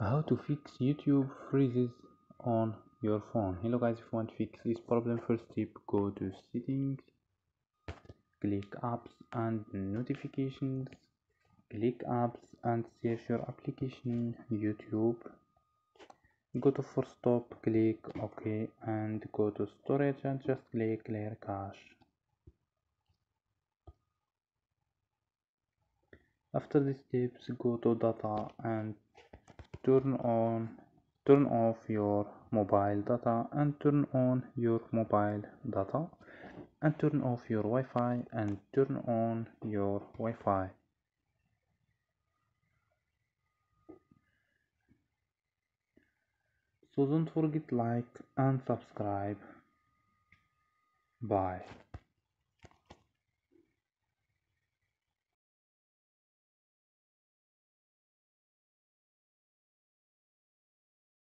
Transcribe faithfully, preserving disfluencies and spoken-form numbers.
How to fix YouTube freezes on your phone. Hello guys, if you want to fix this problem, first step, go to settings, click apps and notifications, click apps and search your application YouTube. Go to force stop, click OK and go to storage and just click clear cache. After the steps, go to data and turn on turn off your mobile data and turn on your mobile data and turn off your Wi-Fi and turn on your Wi-Fi. So don't forget like and subscribe. Bye.